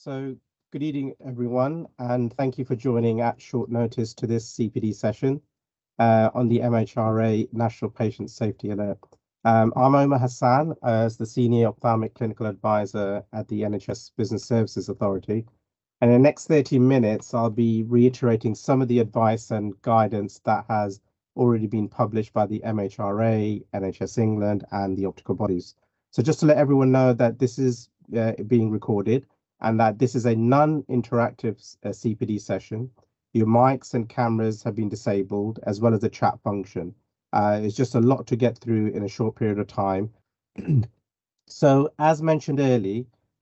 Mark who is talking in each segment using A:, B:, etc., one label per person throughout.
A: So good evening, everyone, and thank you for joining at short notice to this CPD session on the MHRA National Patient Safety Alert. I'm Omar Hassan as the Senior Ophthalmic Clinical Advisor at the NHS Business Services Authority. And in the next 30 minutes, I'll be reiterating some of the advice and guidance that has already been published by the MHRA, NHS England, and the optical bodies. So just to let everyone know that this is being recorded, and that this is a non-interactive CPD session. Your mics and cameras have been disabled, as well as the chat function. It's just a lot to get through in a short period of time. So, as mentioned earlier,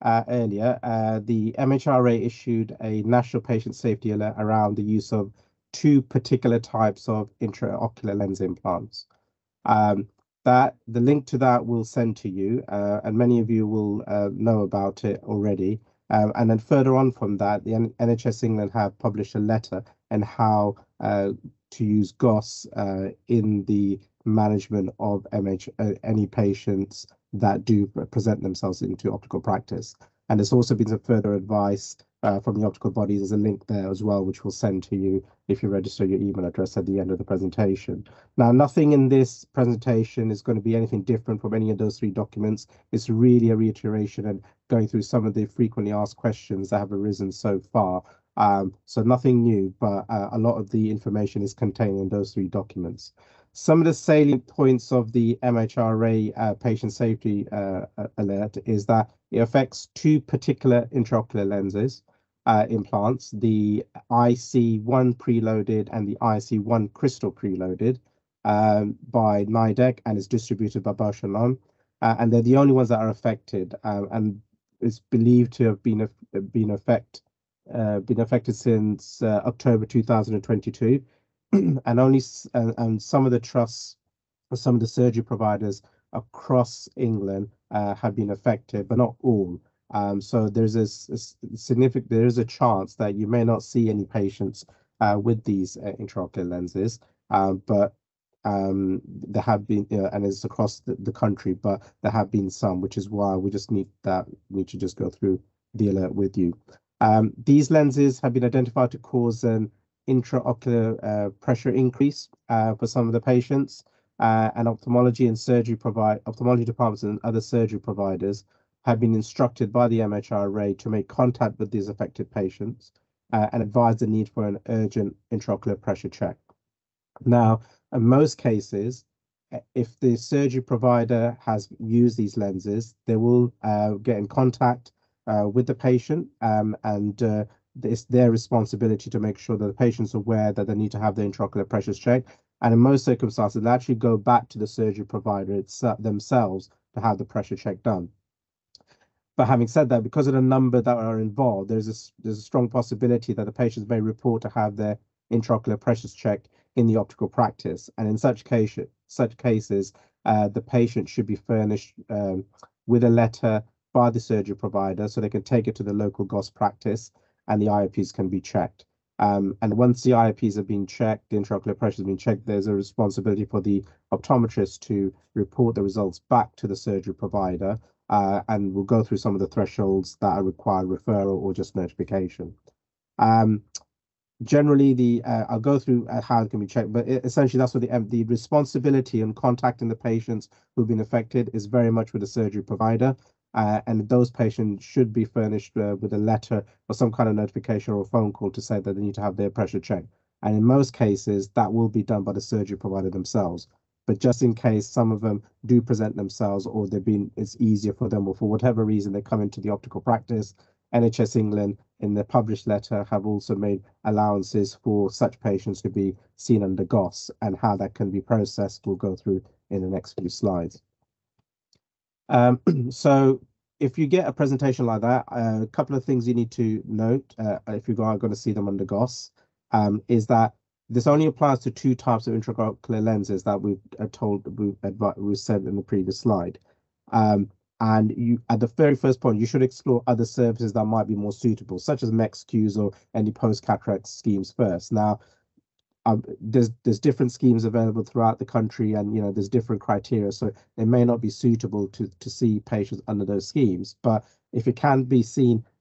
A: the MHRA issued a National Patient Safety Alert around the use of two particular types of intraocular lens implants. The link to that will send to you, and many of you will know about it already. And then further on from that, the NHS England have published a letter on how to use GOS in the management of any patients that do present themselves into optical practice. And there's also been some further advice from the optical bodies. There's a link there as well, which we'll send to you if you register your email address at the end of the presentation. Now, nothing in this presentation is going to be anything different from any of those three documents. It's really a reiteration and going through some of the frequently asked questions that have arisen so far. So nothing new, but a lot of the information is contained in those three documents. Some of the salient points of the MHRA patient safety alert is that it affects two particular intraocular lenses implants, the IC1 preloaded and the IC1 crystal preloaded by NIDEC, and is distributed by Bausch & Lomb. And they're the only ones that are affected, and it's believed to have been affected since October 2022. and some of the trusts or some of the surgery providers across England have been affected, but not all. So there is a chance that you may not see any patients with these intraocular lenses, but there have been, and it's across the country, but there have been some, which is why we just need to just go through the alert with you. These lenses have been identified to cause an intraocular pressure increase for some of the patients, and ophthalmology departments and other surgery providers have been instructed by the MHRA to make contact with these affected patients and advise the need for an urgent intraocular pressure check. Now, in most cases, if the surgery provider has used these lenses, they will get in contact with the patient, and it's their responsibility to make sure that the patient's aware that they need to have the intraocular pressures checked. And in most circumstances, they actually go back to the surgery provider themselves to have the pressure check done. But having said that, because of the number that are involved, there's a strong possibility that the patients may report to have their intraocular pressures checked in the optical practice. And in such cases, the patient should be furnished with a letter by the surgery provider so they can take it to the local GOS practice and the IOPs can be checked. And once the IOPs have been checked, the intraocular pressure has been checked, there's a responsibility for the optometrist to report the results back to the surgery provider, and we'll go through some of the thresholds that are required referral or just notification. Generally, I'll go through how it can be checked, but essentially that's what the responsibility in contacting the patients who've been affected is very much with the surgery provider. And those patients should be furnished with a letter or some kind of notification or a phone call to say that they need to have their pressure checked. And in most cases, that will be done by the surgery provider themselves. But just in case some of them do present themselves, or it's easier for them, or for whatever reason they come into the optical practice, NHS England, in their published letter, have also made allowances for such patients to be seen under GOS, and how that can be processed we'll go through in the next few slides. So if you get a presentation like that, a couple of things you need to note if you are going to see them under GOS, is that this only applies to two types of intraocular lenses that we've said in the previous slide. And you, at the very first point, you should explore other services that might be more suitable, such as MEX-Qs or any post-cataract schemes first. Now, there's different schemes available throughout the country, and there's different criteria, so it may not be suitable to see patients under those schemes. But if it can be seen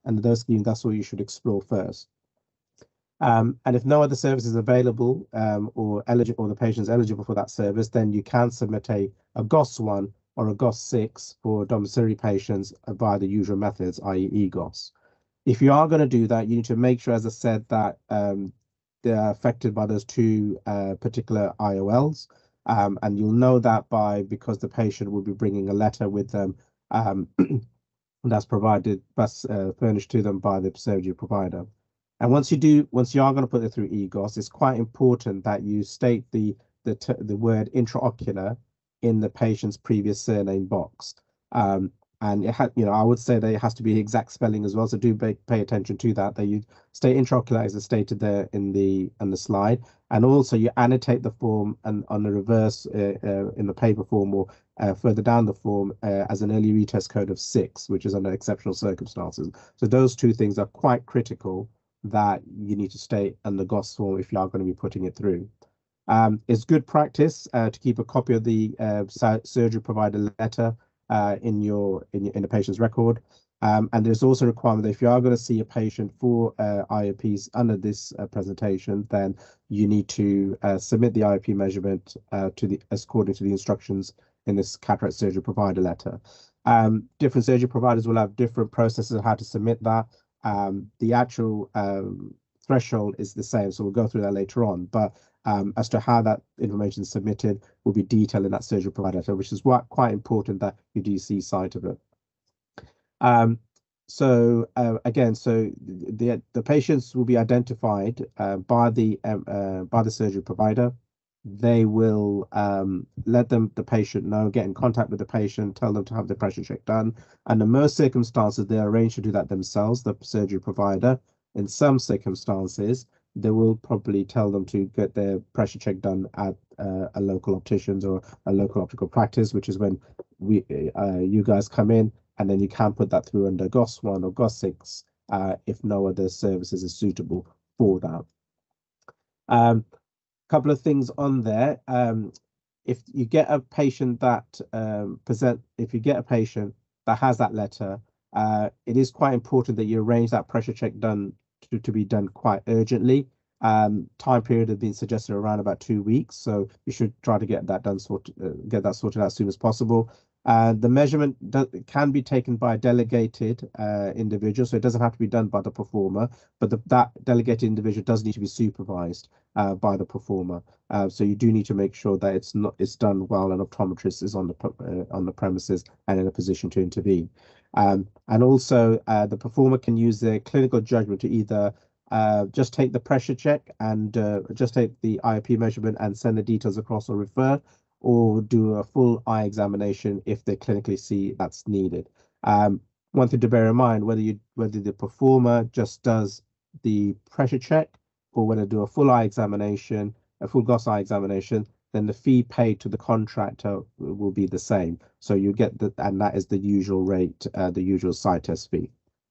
A: under those schemes, that's what you should explore first. And if no other service is available or the patient is eligible for that service, then you can submit a GOS1 or a GOS6 for domiciliary patients via the usual methods, i.e. EGOS. If you are going to do that, you need to make sure, as I said, that they're affected by those two particular IOLs. And you'll know that because the patient will be bringing a letter with them that's furnished to them by the surgery provider. And once you are going to put it through EGOS, it's quite important that you state the word intraocular in the patient's previous surname box. And I would say that it has to be exact spelling as well. So do pay attention to that. That you state intraocular as stated there in the slide, and also you annotate the form and on the reverse in the paper form or further down the form as an early retest code of 6, which is under exceptional circumstances. So those two things are quite critical that you need to state in the GOS form if you are going to be putting it through. It's good practice to keep a copy of the surgery provider letter in the patient's record, and there's also a requirement that if you are going to see a patient for IOPs under this presentation, then you need to submit the IOP measurement according to the instructions in this cataract surgery provider letter. Different surgery providers will have different processes on how to submit that. The actual threshold is the same, so we'll go through that later on. But as to how that information is submitted will be detailed in that surgery provider letter, which is quite important that you do see sight of it. Again, the patients will be identified by the surgery provider. They will let the patient know, get in contact with the patient, tell them to have the pressure check done. And in most circumstances, they arrange to do that themselves, the surgery provider. In some circumstances, they will probably tell them to get their pressure check done at a local optician's or a local optical practice, which is when you guys come in, and then you can put that through under GOS1 or GOS6 if no other services are suitable for that. Couple of things on there. If you get a patient that has that letter, it is quite important that you arrange that pressure check done to be done quite urgently. Time period has been suggested around about 2 weeks, so you should try to get that done, get that sorted out as soon as possible. The measurement can be taken by a delegated individual, so it doesn't have to be done by the performer, but that delegated individual does need to be supervised by the performer. So you do need to make sure that it's done while an optometrist is on the premises and in a position to intervene. And also the performer can use their clinical judgment to either just take the pressure check and just take the IOP measurement and send the details across or refer, or do a full eye examination if they clinically see that's needed. One thing to bear in mind, whether the performer just does the pressure check or whether do a full eye examination, a full GOS eye examination, then the fee paid to the contractor will be the same. So you get and that is the usual rate, the usual sight test fee.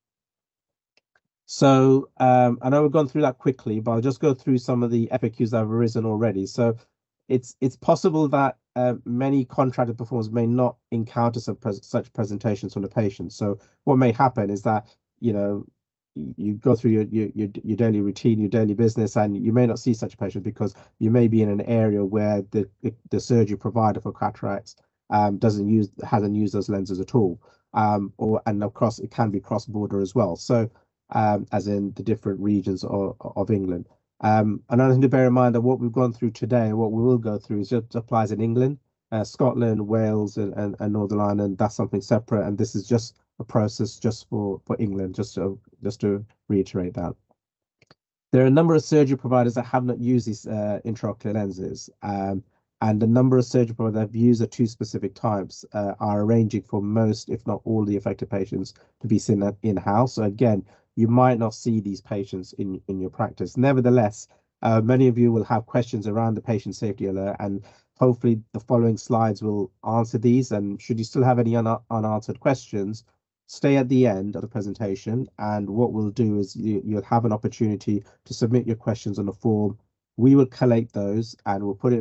A: So I know we've gone through that quickly, but I'll just go through some of the FAQs that have arisen already. So it's possible that many contracted performers may not encounter such presentations from the patient. So what may happen is that, you go through your daily routine, your daily business, and you may not see such a patient because you may be in an area where the surgery provider for cataracts hasn't used those lenses at all. And of course, it can be cross-border as well. So as in the different regions of England. Another thing to bear in mind that what we've gone through today, what we will go through, just applies in England, Scotland, Wales, and Northern Ireland. That's something separate, and this is just a process just for England, just to reiterate that. There are a number of surgery providers that have not used these intraocular lenses, and the number of surgery providers that have used the two specific types are arranging for most, if not all, the affected patients to be seen in-house. So again, you might not see these patients in your practice. Nevertheless, many of you will have questions around the patient safety alert, and hopefully the following slides will answer these. And should you still have any unanswered questions, stay at the end of the presentation, and what we'll do is you'll have an opportunity to submit your questions on the form. We will collate those and we'll put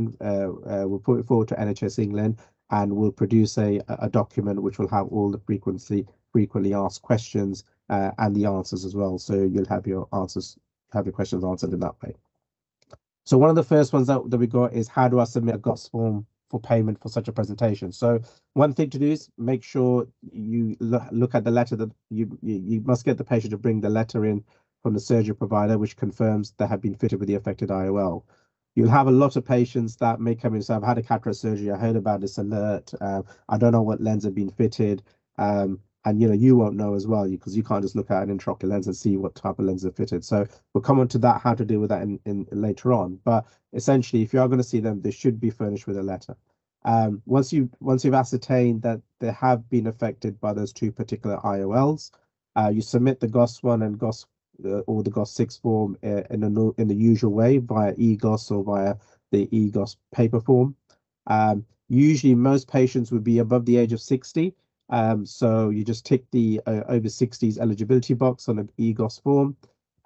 A: it forward to NHS England, and we'll produce a document which will have all the frequency frequently asked questions and the answers as well. So you'll have your questions answered in that way. So one of the first ones that we got is, how do I submit a GOS form for payment for such a presentation? So one thing to do is make sure you look at the letter that you must get the patient to bring the letter in from the surgery provider, which confirms they have been fitted with the affected IOL. You'll have a lot of patients that may come in and say, I've had a cataract surgery, I heard about this alert, I don't know what lens have been fitted. And you won't know as well, because you can't just look at an intraocular lens and see what type of lens are fitted. So we'll come on to that, how to deal with that in later on. But essentially, if you are going to see them, they should be furnished with a letter. Once you've ascertained that they have been affected by those two particular IOLs, you submit the GOS 1 and GOS or the GOS 6 form in the usual way, via eGOS or via the eGOS paper form. Usually, most patients would be above the age of 60. So you just tick the over 60s eligibility box on an eGOS form.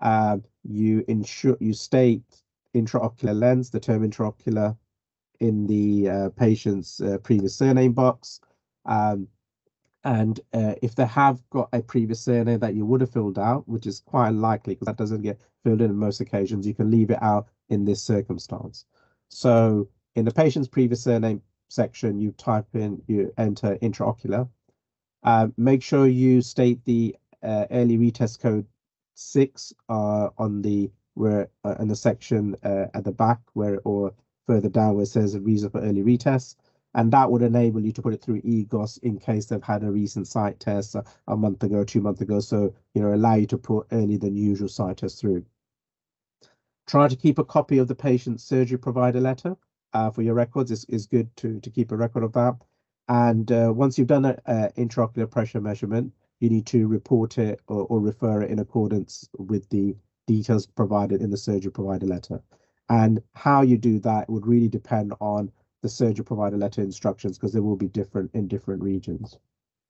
A: You state intraocular lens, the term intraocular, in the patient's previous surname box. And if they have got a previous surname that you would have filled out, which is quite unlikely because that doesn't get filled in most occasions, you can leave it out in this circumstance. So in the patient's previous surname section, you enter intraocular. Make sure you state the early retest code 6 on the in the section at the back or further down where it says a reason for early retest, and that would enable you to put it through eGOS in case they've had a recent sight test a month ago, 2 months ago. So allow you to put earlier than usual sight test through. Try to keep a copy of the patient's surgery provider letter for your records. It's good to keep a record of that. And once you've done an intraocular pressure measurement, you need to report it or refer it in accordance with the details provided in the surgery provider letter. And how you do that would really depend on the surgery provider letter instructions, because they will be different in different regions.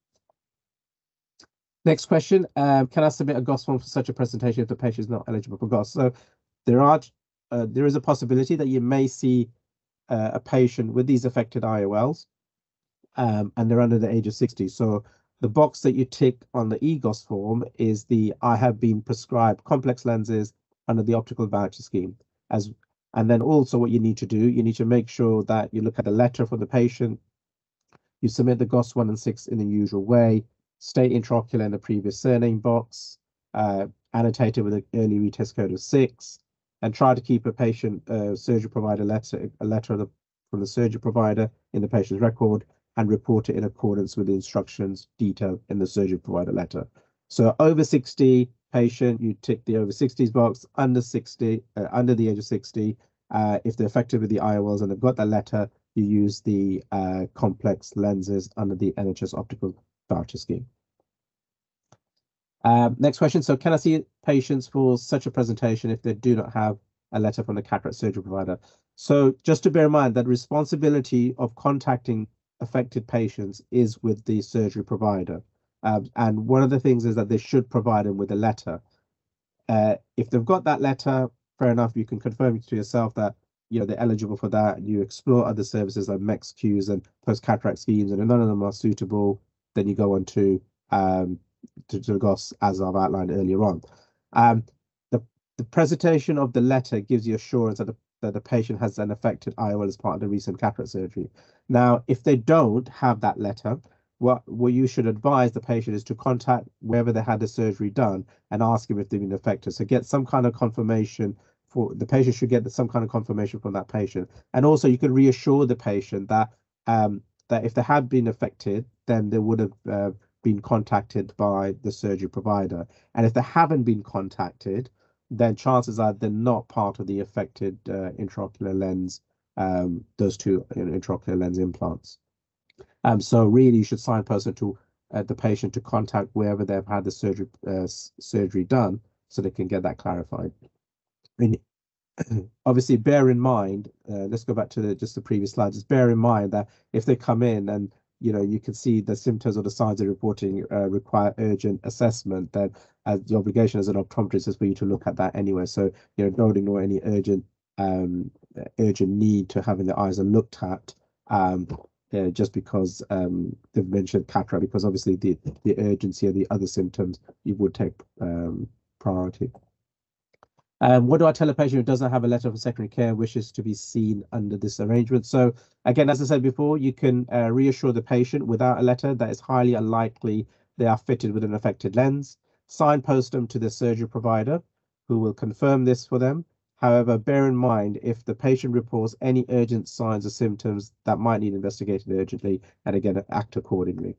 A: Next question, can I submit a GOS form for such a presentation if the patient is not eligible for GOS? So there is a possibility that you may see a patient with these affected IOLs, and they're under the age of 60. So the box that you tick on the eGOS form is the I have been prescribed complex lenses under the optical voucher scheme. And then also what you need to do, you need to make sure that you look at the letter for the patient, you submit the GOS 1 and 6 in the usual way, state intraocular in the previous surname box, annotated with an early retest code of 6, and try to keep a patient surgery provider letter, from the surgery provider in the patient's record, and report it in accordance with the instructions detailed in the surgery provider letter. So over 60 patient, you tick the over 60s box. Under 60, under the age of 60, if they're affected with the IOLs and they've got that letter, you use the complex lenses under the NHS optical voucher scheme. Next question. So can I see patients for such a presentation if they do not have a letter from the cataract surgery provider? So just to bear in mind that responsibility of contacting affected patients is with the surgery provider. And one of the things is that they should provide them with a letter. If they've got that letter, fair enough, you can confirm to yourself that they're eligible for that. You explore other services like MEX-Qs and post-cataract schemes, and if none of them are suitable, then you go on to the GOS, as I've outlined earlier on. The presentation of the letter gives you assurance that the patient has an affected IOL as part of the recent cataract surgery. Now, if they don't have that letter, what you should advise the patient is to contact wherever they had the surgery done and ask them if they've been affected. So get some kind of confirmation. The patient should get some kind of confirmation from that patient. And also you can reassure the patient that that if they have been affected, then they would have been contacted by the surgery provider. And if they haven't been contacted, then chances are they're not part of the affected intraocular lens, those two intraocular lens implants. So really, you should signpost to the patient to contact wherever they've had the surgery done, so they can get that clarified. Obviously, bear in mind. Let's go back to just the previous slide. Just bear in mind that if they come in and you can see the symptoms or the signs they're reporting require urgent assessment, then the obligation as an optometrist is for you to look at that anyway. So don't ignore any urgent need to having the eyes looked at. just because they've mentioned cataract, because obviously the urgency of the other symptoms you would take priority. What do I tell a patient who doesn't have a letter for secondary care and wishes to be seen under this arrangement? So again, as I said before, you can reassure the patient without a letter that it's highly unlikely they are fitted with an affected lens. Signpost them to the surgery provider who will confirm this for them. However, bear in mind, if the patient reports any urgent signs or symptoms that might need investigated urgently, and again, act accordingly.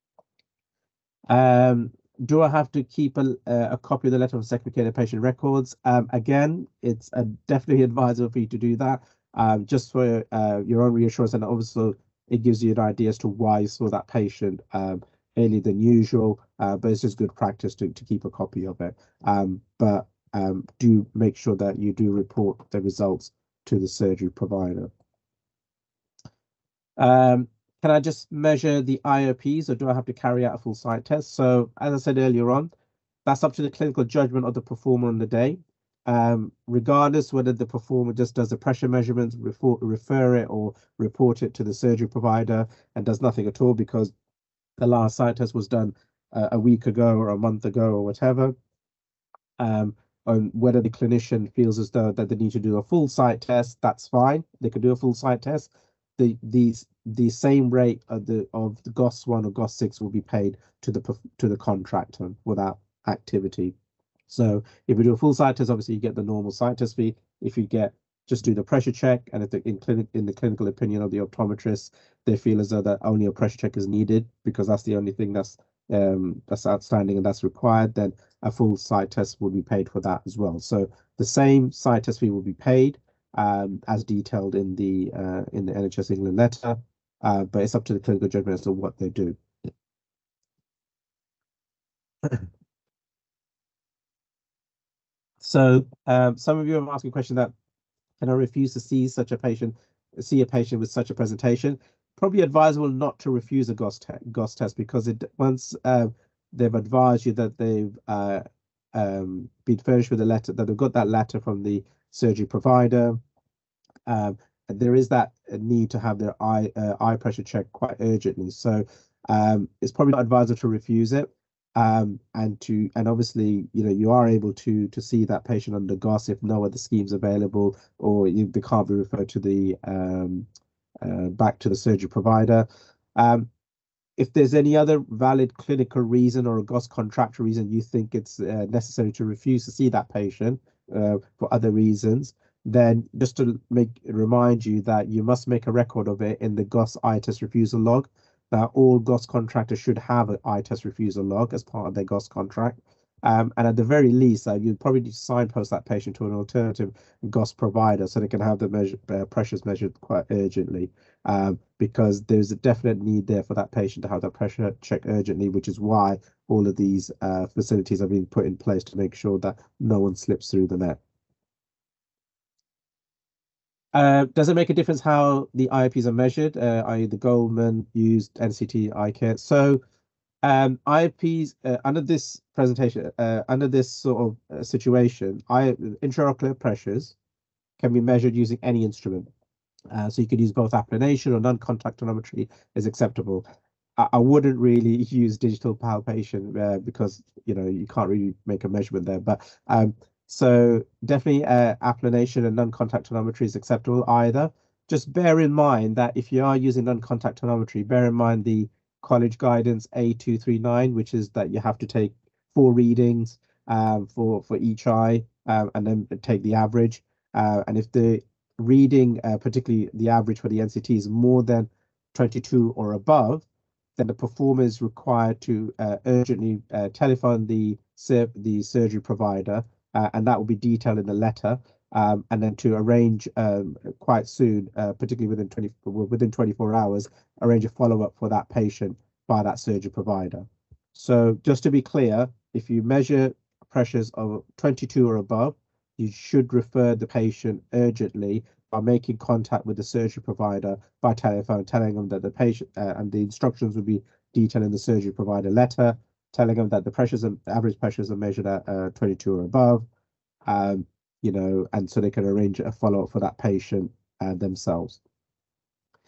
A: Do I have to keep a copy of the letter of secondary care patient records? Again, it's definitely advisable for you to do that, just for your own reassurance, and also it gives you an idea as to why you saw that patient earlier than usual, but it's just good practice to keep a copy of it. But do make sure that you do report the results to the surgery provider. Can I just measure the IOPs, or do I have to carry out a full sight test? So as I said earlier on, that's up to the clinical judgment of the performer on the day. Regardless whether the performer just does the pressure measurements, refer it or report it to the surgery provider, and does nothing at all because the last sight test was done a week ago or a month ago or whatever. And whether the clinician feels as though that they need to do a full sight test, that's fine. They could do a full sight test. The same rate of the GOS1 or GOS6 will be paid to the contractor for that activity. So if you do a full sight test, obviously you get the normal sight test fee. If you just do the pressure check, and if in the clinical opinion of the optometrist, they feel as though that only a pressure check is needed because that's the only thing that's outstanding and that's required, then a full sight test will be paid for that as well. So the same sight test fee will be paid as detailed in the NHS England letter, but it's up to the clinical judgment as to what they do. So some of you have asked a question that, can I refuse to see a patient with such a presentation? Probably advisable not to refuse a GOS test because once they've advised you that they've been furnished with a letter, that they've got that letter from the surgery provider, there is that need to have their eye pressure checked quite urgently. So it's probably not advisable to refuse it. And obviously, you are able to see that patient under GOS if no other schemes available, or they can't be referred to the back to the surgery provider. If there's any other valid clinical reason or a GOS contractual reason you think it's necessary to refuse to see that patient for other reasons, then just to remind you that you must make a record of it in the GOS eye test refusal log. Now, all GOS contractors should have an eye test refusal log as part of their GOS contract. And at the very least, you'd probably need to signpost that patient to an alternative GOS provider so they can have the pressures measured quite urgently, because there's a definite need there for that patient to have that pressure checked urgently, which is why all of these facilities are being put in place to make sure that no one slips through the net. Does it make a difference how the IOPs are measured, i.e. the Goldman used NCT eye care? So IOPs under this presentation, under this sort of situation, intraocular pressures can be measured using any instrument. So you could use both applanation or non-contact tonometry is acceptable. I wouldn't really use digital palpation because you can't really make a measurement there. But so definitely applanation and non-contact tonometry is acceptable either. Just bear in mind that if you are using non-contact tonometry, bear in mind the college guidance A239, which is that you have to take 4 readings for each eye and then take the average. And if the reading, particularly the average for the NCT, is more than 22 or above, then the performer is required to urgently telephone the surgery provider, and that will be detailed in the letter, and then to arrange quite soon, particularly within 24 hours, arrange a follow-up for that patient by that surgery provider. So just to be clear, if you measure pressures of 22 or above, you should refer the patient urgently by making contact with the surgery provider by telephone, telling them that the patient and the instructions will be detailed in the surgery provider letter, telling them that the average pressures are measured at 22 or above, and so they can arrange a follow-up for that patient themselves.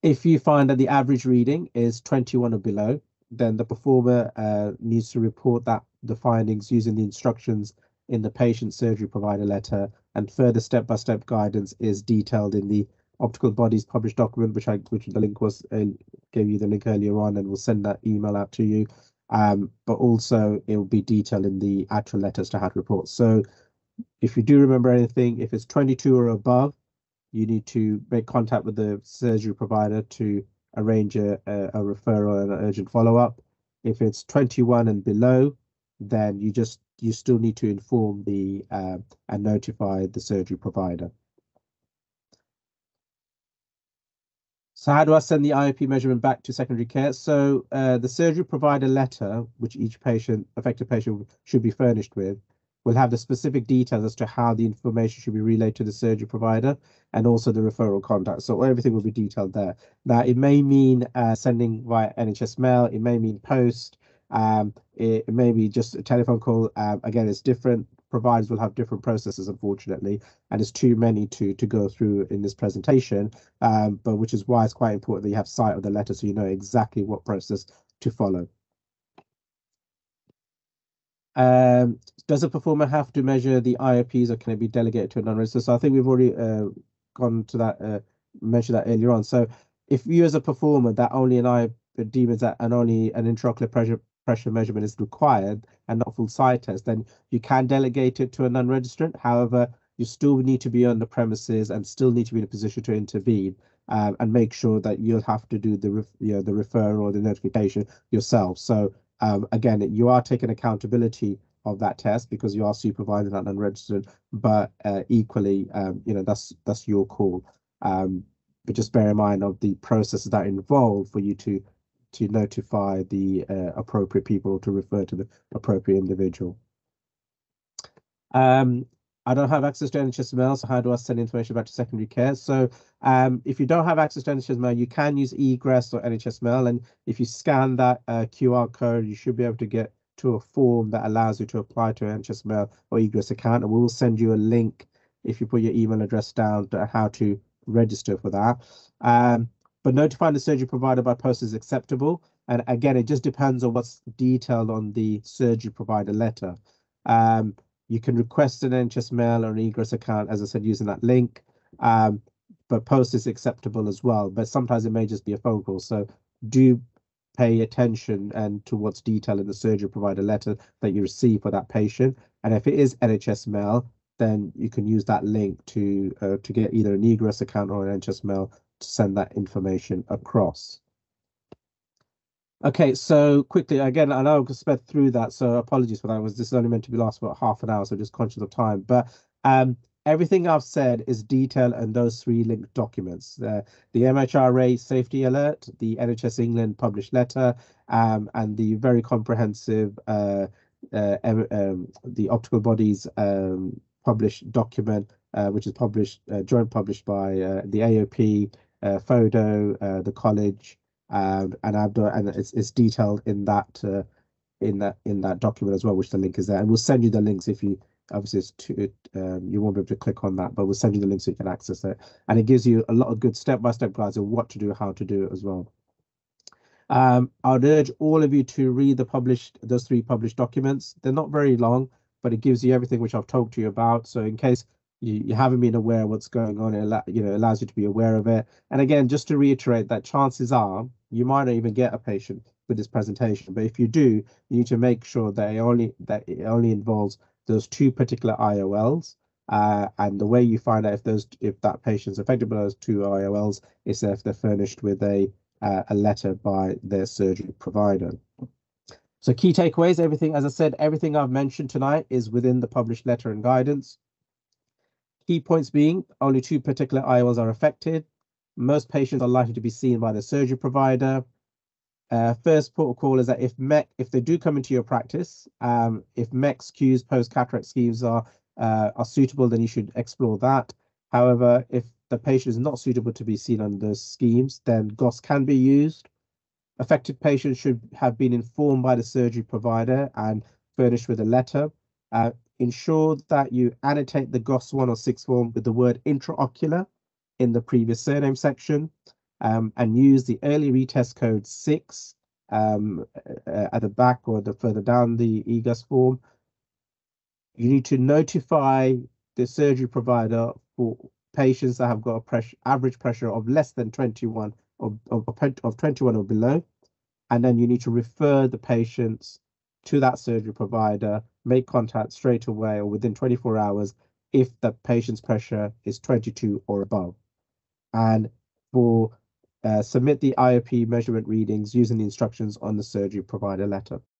A: If you find that the average reading is 21 or below, then the performer needs to report the findings using the instructions in the patient surgery provider letter, and further step-by-step guidance is detailed in the optical bodies published document, which the link was gave you the link earlier on, and we'll send that email out to you. But also it will be detailed in the actual letters to how to report. So if you do remember anything, if it's 22 or above, you need to make contact with the surgery provider to arrange a referral and an urgent follow-up. If it's 21 and below, then you still need to inform the and notify the surgery provider. So how do I send the IOP measurement back to secondary care? So the surgery provider letter, which each affected patient should be furnished with, will have the specific details as to how the information should be relayed to the surgery provider and also the referral contact. So everything will be detailed there. Now, it may mean sending via NHS mail. It may mean post. It may be just a telephone call. Again, it's different. Providers will have different processes, unfortunately, and it's too many to go through in this presentation, but which is why it's quite important that you have sight of the letter so you know exactly what process to follow. Does a performer have to measure the IOPs or can it be delegated to a non-registered? So I think we've already gone to that, mentioned that earlier on. So if you as a performer that only an IOP deems that and only an intraocular pressure measurement is required and not full sight test, then you can delegate it to a non-registrant. However, you still need to be on the premises and still need to be in a position to intervene and make sure that you'll have to do the referral or the notification yourself. So again, you are taking accountability of that test because you are supervising that non-registered, but equally, that's your call. But just bear in mind of the processes that involve for you to notify the appropriate people or to refer to the appropriate individual. I don't have access to NHS mail, so how do I send information back to secondary care? So if you don't have access to NHS mail, you can use eGress or NHS mail, and if you scan that QR code, you should be able to get to a form that allows you to apply to an NHS mail or eGress account, and we will send you a link if you put your email address down to how to register for that. But notifying the surgery provider by post is acceptable, and again, it just depends on what's detailed on the surgery provider letter. You can request an NHS mail or an eGress account, as I said, using that link. But post is acceptable as well. But sometimes it may just be a phone call. So do pay attention and to what's detailed in the surgery provider letter that you receive for that patient. And if it is NHS mail, then you can use that link to get either an eGress account or an NHS mail to send that information across. Okay, so quickly, again, I know I sped through that, so apologies for that. This is only meant to be last about half an hour, so just conscious of time. But everything I've said is detailed in those 3 linked documents: the MHRA safety alert, the NHS England published letter, and the very comprehensive the optical bodies published document, which is joint published by the AOP, FODO, the college. And it's detailed in that document as well, which the link is there, and we'll send you the links if you obviously you won't be able to click on that, but we'll send you the link so you can access it, and it gives you a lot of good step-by-step guides of what to do, how to do it as well. I would urge all of you to read those 3 published documents. They're not very long, but it gives you everything which I've talked to you about. So in case you haven't been aware of what's going on, it allows you to be aware of it. And again, just to reiterate that chances are you might not even get a patient with this presentation, but if you do, you need to make sure that it only involves those 2 particular IOLs. And the way you find out if that patient's affected by those 2 IOLs is if they're furnished with a letter by their surgery provider. So key takeaways: as I said, everything I've mentioned tonight is within the published letter and guidance. Key points being only 2 particular IOLs are affected. Most patients are likely to be seen by the surgery provider. First port of call is that if they do come into your practice, if MEC SKUs, post-cataract schemes are suitable, then you should explore that. However, if the patient is not suitable to be seen under those schemes, then GOS can be used. Affected patients should have been informed by the surgery provider and furnished with a letter. Ensure that you annotate the GOS 1 or 6 form with the word intraocular in the previous surname section. and use the early retest code 6 at the back or the further down the EGUS form. You need to notify the surgery provider for patients that have got a average pressure of less than 21 of 21 or below, and then you need to refer the patients to that surgery provider, make contact straight away or within 24 hours if the patient's pressure is 22 or above. And for submit the IOP measurement readings using the instructions on the surgery provider letter.